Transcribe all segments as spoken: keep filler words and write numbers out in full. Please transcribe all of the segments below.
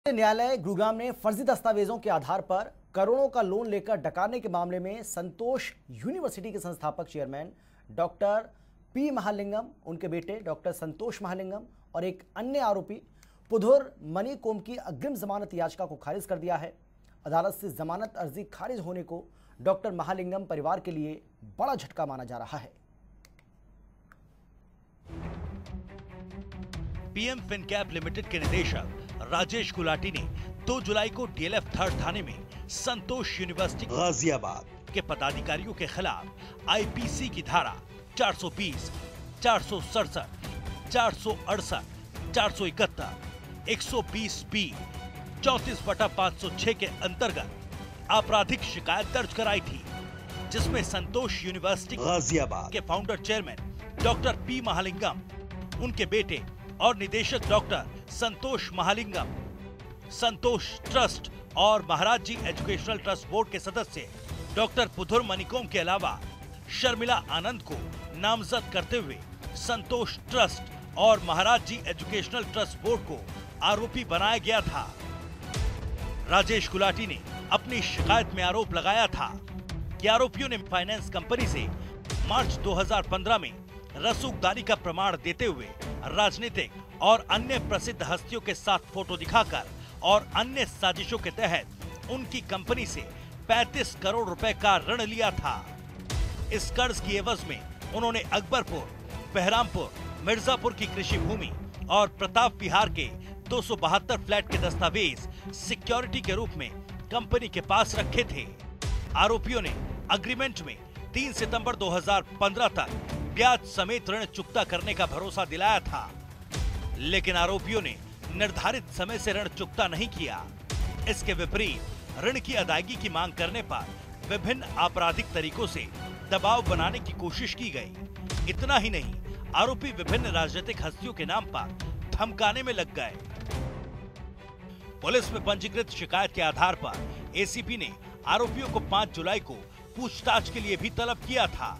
न्यायालय गुरुग्राम ने फर्जी दस्तावेजों के आधार पर करोड़ों का लोन लेकर डकाने के मामले में संतोष यूनिवर्सिटी के संस्थापक चेयरमैन डॉक्टर पी महालिंगम, उनके बेटे डॉक्टर संतोष महालिंगम और एक अन्य आरोपी पुधुर मणिकोम की अग्रिम जमानत याचिका को खारिज कर दिया है। अदालत से जमानत अर्जी खारिज होने को डॉक्टर महालिंगम परिवार के लिए बड़ा झटका माना जा रहा है। पीएम फिनकैप लिमिटेड के निदेशक राजेश गुलाटी ने दो जुलाई को डीएलएफ थर्ड थाने में संतोष यूनिवर्सिटी गाजियाबाद के पदाधिकारियों के खिलाफ आईपीसी की धारा चार सौ बीस, चार सौ सड़सठ, चार सौ अड़सठ, चार सौ इकहत्तर, एक सौ बीस बी, चौंतीस बटा पाँच सौ छह के अंतर्गत आपराधिक शिकायत दर्ज कराई थी, जिसमें संतोष यूनिवर्सिटी गाजियाबाद के founder chairman doctor P Mahalingam, उनके बेटे और निदेशक डॉक्टर संतोष महालिंगम, संतोष ट्रस्ट और Maharaj ji educational trust board के सदस्य डॉक्टर पुधुर मणिकोम के अलावा शर्मिला आनंद को नामजद करते हुए संतोष ट्रस्ट और Maharaj ji educational trust board को आरोपी बनाया गया था। राजेश गुलाटी ने अपनी शिकायत में आरोप लगाया था कि आरोपियों ने फाइनेंस कंपनी से मार्च दो हज़ार पंद्रह में रसूखदारी का प्रमाण देते हुए राजनीतिक और अन्य प्रसिद्ध हस्तियों के साथ फोटो दिखाकर और अन्य साजिशों के तहत उनकी कंपनी से पैंतीस करोड़ रुपए का ऋण लिया था। इस कर्ज की एवज में उन्होंने अकबरपुर, बहरामपुर, मिर्जापुर की कृषि भूमि और प्रताप विहार के दो सौ बहत्तर फ्लैट के दस्तावेज सिक्योरिटी के रूप में कंपनी के पास रखे थे। आरोपियों ने अग्रीमेंट में तीन सितंबर दो हज़ार पंद्रह तक ब्याज समेत ऋण चुकता करने का भरोसा दिलाया था, लेकिन आरोपियों ने निर्धारित समय से ऋण चुकता नहीं किया। इसके विपरीत ऋण की अदायगी की मांग करने पर विभिन्न आपराधिक तरीकों से दबाव बनाने की कोशिश की गई। इतना ही नहीं, आरोपी विभिन्न राजनीतिक हस्तियों के नाम पर धमकाने में लग गए। पुलिस में पंजीकृत शिकायत के आधार पर एसीपी ने आरोपियों को पाँच जुलाई को पूछताछ के लिए भी तलब किया था।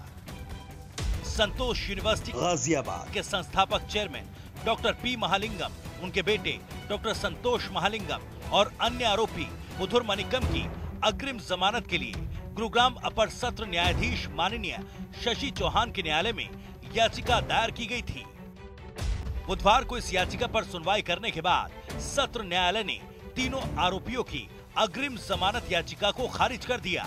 संतोष यूनिवर्सिटी गाजियाबाद के संस्थापक चेयरमैन डॉक्टर पी महालिंगम, उनके बेटे डॉक्टर संतोष महालिंगम और अन्य आरोपी पुधुर मणिकोम की अग्रिम जमानत के लिए गुरुग्राम अपर सत्र न्यायाधीश माननीय शशि चौहान के न्यायालय में याचिका दायर की गई थी। बुधवार को इस याचिका पर सुनवाई करने के बाद सत्र न्यायालय ने तीनों आरोपियों की अग्रिम जमानत याचिका को खारिज कर दिया।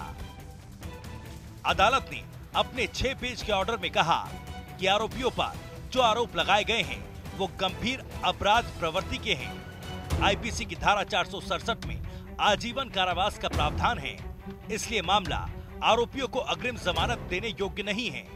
अदालत ने अपने छह पेज के ऑर्डर में कहा कि आरोपियों पर जो आरोप लगाए गए हैं वो गंभीर अपराध प्रवृत्ति के हैं। आईपीसी की धारा चार सौ सड़सठ में आजीवन कारावास का प्रावधान है, इसलिए मामला आरोपियों को अग्रिम जमानत देने योग्य नहीं है।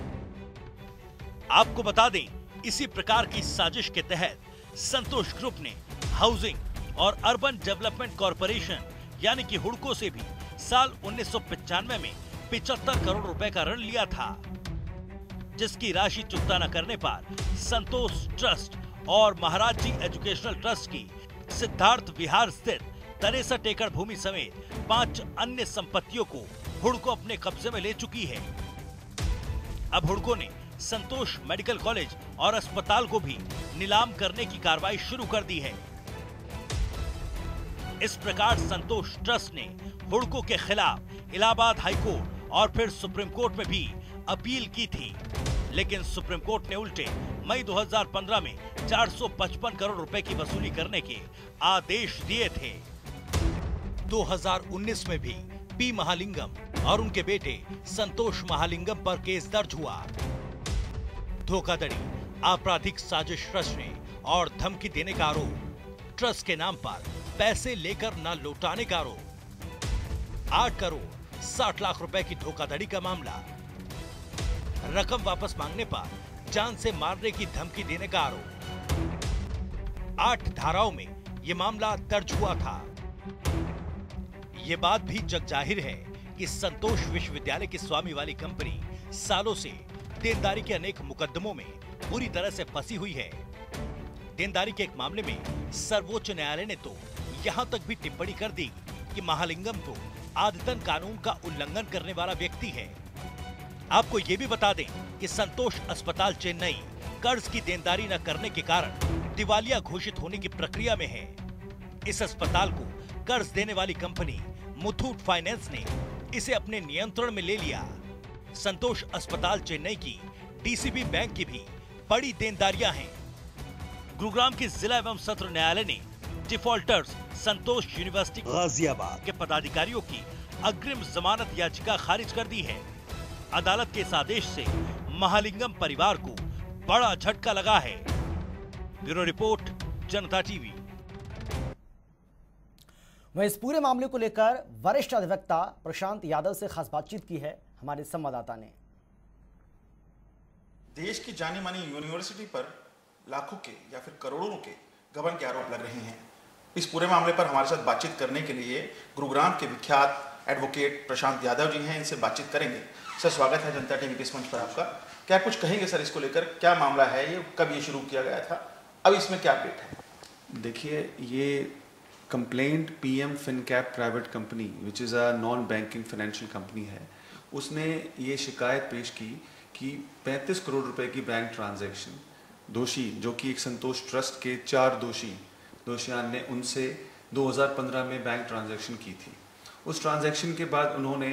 आपको बता दें, इसी प्रकार की साजिश के तहत संतोष ग्रुप ने हाउसिंग और अर्बन डेवलपमेंट कॉरपोरेशन यानी कि हुडको से भी साल उन्नीस सौ पचानवे में पिछहत्तर करोड़ रुपए का ऋण लिया था, जिसकी राशि चुकता न करने पर संतोष ट्रस्ट और महाराज जी एजुकेशनल ट्रस्ट की सिद्धार्थ विहार स्थित तिरसठ एकड़ भूमि समेत पांच अन्य संपत्तियों को हुडको अपने कब्जे में ले चुकी है। अब हुडको ने संतोष मेडिकल कॉलेज और अस्पताल को भी नीलाम करने की कार्रवाई शुरू कर दी है। इस प्रकार संतोष ट्रस्ट ने हुडको के खिलाफ इलाहाबाद हाईकोर्ट और फिर सुप्रीम कोर्ट में भी अपील की थी, लेकिन सुप्रीम कोर्ट ने उल्टे मई दो हज़ार पंद्रह में चार सौ पचपन करोड़ रुपए की वसूली करने के आदेश दिए थे। दो हज़ार उन्नीस में भी पी महालिंगम और उनके बेटे संतोष महालिंगम पर केस दर्ज हुआ। धोखाधड़ी, आपराधिक साजिश रचने और धमकी देने का आरोप, ट्रस्ट के नाम पर पैसे लेकर न लौटाने का आरोप, आठ करोड़ साठ लाख रुपए की धोखाधड़ी का मामला, रकम वापस मांगने पर जान से मारने की धमकी देने का आरोप। आठ धाराओं में ये मामला दर्ज हुआ था। ये बात भी जग जाहिर है कि संतोष विश्वविद्यालय की स्वामी वाली कंपनी सालों से देनदारी के अनेक मुकदमों में बुरी तरह से फंसी हुई है। देनदारी के एक मामले में सर्वोच्च न्यायालय ने तो यहाँ तक भी टिप्पणी कर दी कि महालिंगम तो आदतन कानून का उल्लंघन करने वाला व्यक्ति है। आपको ये भी बता दें कि संतोष अस्पताल चेन्नई कर्ज की देनदारी न करने के कारण दिवालिया घोषित होने की प्रक्रिया में है। इस अस्पताल को कर्ज देने वाली कंपनी मुथूट फाइनेंस ने इसे अपने नियंत्रण में ले लिया। संतोष अस्पताल चेन्नई की डीसीबी बैंक की भी बड़ी देनदारियां हैं। गुरुग्राम के जिला एवं सत्र न्यायालय ने डिफॉल्टर्स संतोष यूनिवर्सिटी गाजियाबाद के पदाधिकारियों की अग्रिम जमानत याचिका खारिज कर दी है। अदालत के इस आदेश से महालिंगम परिवार को बड़ा झटका लगा है। Bureau report, Janta TV. वहीं इस पूरे मामले को लेकर वरिष्ठ अधिवक्ता प्रशांत यादव से खास बातचीत की है हमारे संवाददाता ने। देश की जानी मानी यूनिवर्सिटी पर लाखों के या फिर करोड़ों के गबन के आरोप लग रहे हैं। इस पूरे मामले पर हमारे साथ बातचीत करने के लिए गुरुग्राम के विख्यात एडवोकेट प्रशांत यादव जी हैं। इनसे बातचीत करेंगे। सर, स्वागत है जनता टीवी के इस मंच पर आपका। क्या कुछ कहेंगे सर इसको लेकर? क्या मामला है ये, कब ये शुरू किया गया था, अब इसमें क्या अपडेट है? देखिए, ये complaint PM Fincap private company which is a non banking financial company है, उसने ये शिकायत पेश की कि पैंतीस करोड़ रुपए की बैंक ट्रांजैक्शन दोषी, जो कि एक संतोष ट्रस्ट के चार दोषी दोषियान ने उनसे दो हज़ार पंद्रह में बैंक ट्रांजैक्शन की थी। उस ट्रांजैक्शन के बाद उन्होंने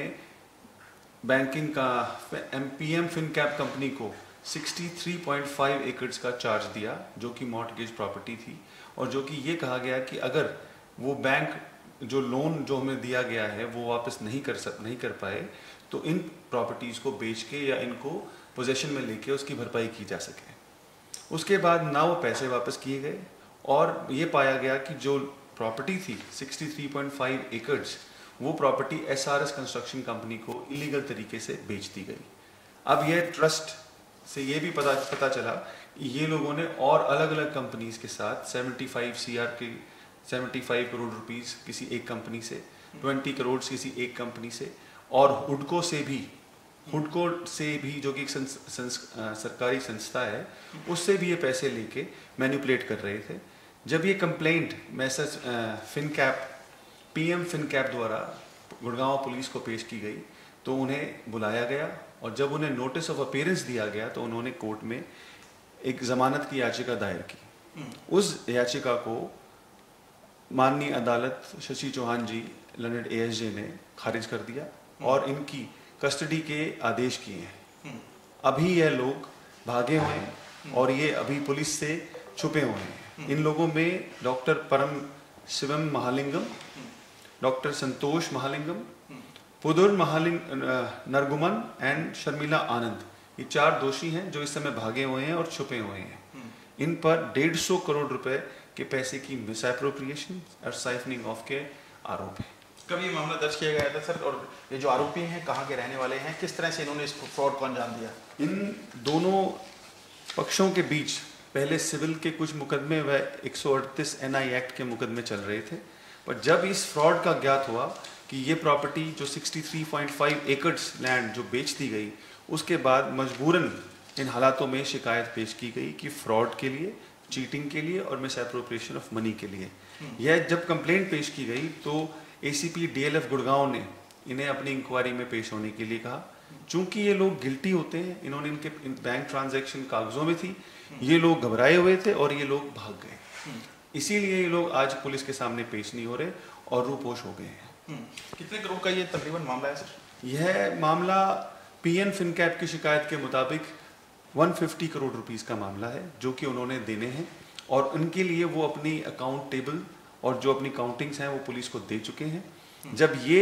बैंकिंग का पीएम फिनकैप कंपनी को तिरसठ पॉइंट पाँच एकड़्स का चार्ज दिया, जो कि मॉर्टगेज प्रॉपर्टी थी, और जो कि ये कहा गया कि अगर वो बैंक जो लोन जो हमें दिया गया है वो वापस नहीं कर सक नहीं कर पाए तो इन प्रॉपर्टीज़ को बेच के या इनको पोजेशन में लेके उसकी भरपाई की जा सके। उसके बाद ना वो पैसे वापस किए गए और ये पाया गया कि जो प्रॉपर्टी थी तिरसठ पॉइंट पाँच एकड़्स, वो प्रॉपर्टी एसआरएस कंस्ट्रक्शन कंपनी को इलीगल तरीके से बेच दी गई। अब यह ट्रस्ट से ये भी पता पता चला कि ये लोगों ने और अलग अलग कंपनीज के साथ पचहत्तर सीआर के पचहत्तर करोड़ रुपीस किसी एक कंपनी से, बीस करोड़ किसी एक कंपनी से, और हुडको से भी हुडको से भी जो कि एक संस, संस, आ, सरकारी संस्था है, उससे भी ये पैसे लेके मैनिपुलेट कर रहे थे। जब ये complaint message Fincap PM Fincap द्वारा गुड़गांव पुलिस को पेश की गई तो उन्हें बुलाया गया, और जब उन्हें नोटिस ऑफ अपीयरेंस दिया गया तो उन्होंने कोर्ट में एक जमानत की याचिका दायर की। उस याचिका को माननीय अदालत शशि चौहान जी लर्नेड एएसजे ने खारिज कर दिया और इनकी कस्टडी के आदेश किए हैं। अभी यह लोग भागे हुए हैं और ये अभी पुलिस से छुपे हुए हैं। इन लोगों में doctor Param Shivam Mahalingam, doctor Santosh Mahalingam, Pudur Mahaling Naraguman and Sharmila Anand, ये चार दोषी हैं जो इस समय भागे हुए हैं और छुपे हुए हैं। इन पर डेढ़ सौ करोड़ रुपए के पैसे की मिसएप्रोप्रिएशन और साइफनिंग ऑफ के आरोप है। कब ये मामला दर्ज किया गया था सर, और ये जो आरोपी हैं कहाँ के रहने वाले हैं, किस तरह से इन्होंने इस फ्रॉड को अंजाम दिया? इन दोनों पक्षों के बीच पहले सिविल के कुछ मुकदमे व एक सौ अड़तीस एन आई एक्ट के मुकदमे चल रहे थे, पर जब इस फ्रॉड का ज्ञात हुआ कि ये प्रॉपर्टी जो तिरसठ पॉइंट पाँच एकड़्स लैंड जो बेच दी गई, उसके बाद मजबूरन इन हालातों में शिकायत पेश की गई कि फ्रॉड के लिए, चीटिंग के लिए और मिसएप्रोप्रिएशन ऑफ मनी के लिए। यह जब कंप्लेंट पेश की गई तो एसीपी डीएलएफ गुड़गांव ने इन्हें अपनी इंक्वायरी में पेश होने के लिए कहा। चूंकि ये लोग गिल्टी होते हैं, इन्होंने इनके इन बैंक ट्रांजैक्शन कागजों में थी, ये लोग घबराए हुए थे और ये लोग भाग गए, इसीलिए ये लोग आज पुलिस के सामने पेश नहीं हो रहे और रूपोश हो गए हैं। कितने करोड़ का ये तकरीबन मामला है सर? यह मामला पीएम फिनकैप की शिकायत के मुताबिक एक सौ पचास करोड़ रुपीस का मामला है जो कि उन्होंने देने हैं, और उनके लिए वो अपनी अकाउंट टेबल और जो अपनी काउंटिंग्स हैं वो पुलिस को दे चुके हैं। जब ये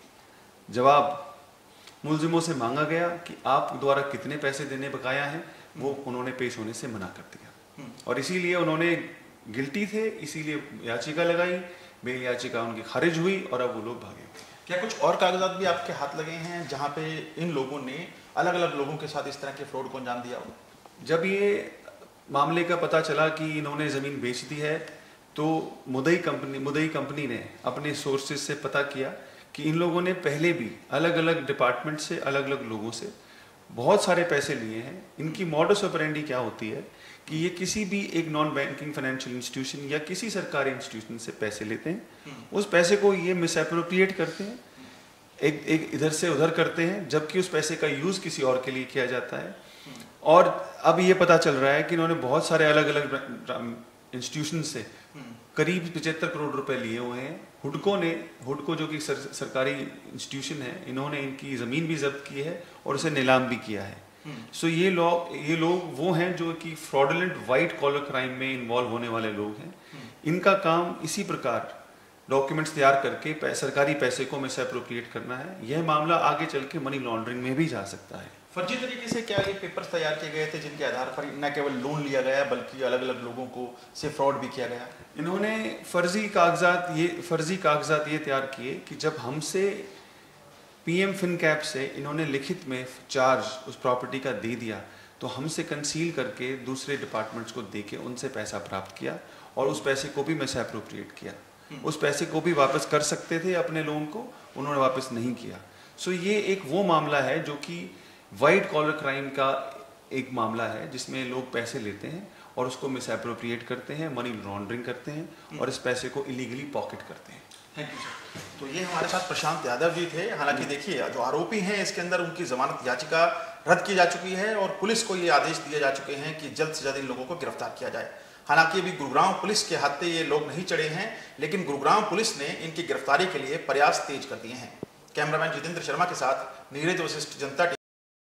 जवाब मुलजिमों से मांगा गया कि आप द्वारा कितने पैसे देने बकाया हैं, वो उन्होंने पेश होने से मना कर दिया, और इसीलिए उन्होंने गिल्टी थे, इसीलिए याचिका लगाई, बेल याचिका उनकी खारिज हुई और अब वो लोग भागे। क्या कुछ और कागजात भी आपके हाथ लगे हैं जहां पे इन लोगों ने अलग अलग लोगों के साथ इस तरह के फ्रॉड को अंजाम दिया हो? जब ये मामले का पता चला कि इन्होंने ज़मीन बेच दी है तो मुदई कंपनी मुदई कंपनी ने अपने सोर्सेज से पता किया कि इन लोगों ने पहले भी अलग अलग डिपार्टमेंट से, अलग अलग लोगों से बहुत सारे पैसे लिए हैं। इनकी मॉडस ऑपरेंडी क्या होती है कि ये किसी भी एक नॉन बैंकिंग फाइनेंशियल इंस्टीट्यूशन या किसी सरकारी इंस्टीट्यूशन से पैसे लेते हैं, उस पैसे को ये मिसएप्रोप्रिएट करते हैं, एक एक इधर से उधर करते हैं, जबकि उस पैसे का यूज़ किसी और के लिए किया जाता है। और अब ये पता चल रहा है कि इन्होंने बहुत सारे अलग अलग इंस्टीट्यूशन से करीब पचहत्तर करोड़ रुपए लिए हुए हैं। हुडको ने हुडको जो कि सर, सरकारी इंस्टीट्यूशन है, इन्होंने इनकी ज़मीन भी जब्त की है और इसे नीलाम भी किया है। सो so ये लोग ये लोग वो हैं जो कि फ्रॉडुलेंट वाइट कॉलर क्राइम में इन्वॉल्व होने वाले लोग हैं। इनका काम इसी प्रकार डॉक्यूमेंट्स तैयार करके पै, सरकारी पैसे को मिस एप्रोप्रिएट करना है। यह मामला आगे चल के मनी लॉन्ड्रिंग में भी जा सकता है। फर्जी तरीके से क्या ये पेपर्स तैयार किए गए थे जिनके आधार पर न केवल लोन लिया गया बल्कि अलग अलग लोगों को से फ्रॉड भी किया गया? इन्होंने फर्जी कागजात ये फर्जी कागजात ये तैयार किए कि जब हमसे पीएम फिनकैप से इन्होंने लिखित में चार्ज उस प्रॉपर्टी का दे दिया तो हमसे कंसील करके दूसरे डिपार्टमेंट्स को देके उनसे पैसा प्राप्त किया और उस पैसे को भी मिस एप्रोप्रिएट किया। उस पैसे को भी वापस कर सकते थे अपने लोन को, उन्होंने वापस नहीं किया। सो ये एक वो मामला है जो कि वाइट कॉलर क्राइम का एक मामला है जिसमें लोग पैसे लेते हैं और उसको मिस एप्रोप्रिएट करते हैं, मनी लॉन्ड्रिंग करते हैं और इस पैसे को इलीगली पॉकेट करते हैं। Thank you sir. तो ये हमारे साथ प्रशांत यादव जी थे। हालांकि देखिए जो आरोपी हैं इसके अंदर उनकी जमानत याचिका रद्द की जा चुकी है और पुलिस को ये आदेश दिए जा चुके हैं कि जल्द से जल्द इन लोगों को गिरफ्तार किया जाए। हालांकि अभी गुरुग्राम पुलिस के हाथे ये लोग नहीं चढ़े हैं, लेकिन गुरुग्राम पुलिस ने इनकी गिरफ्तारी के लिए प्रयास तेज कर दिए हैं। कैमरामैन जितेंद्र शर्मा के साथ नीरज वशिष्ठ, जनता टीवी।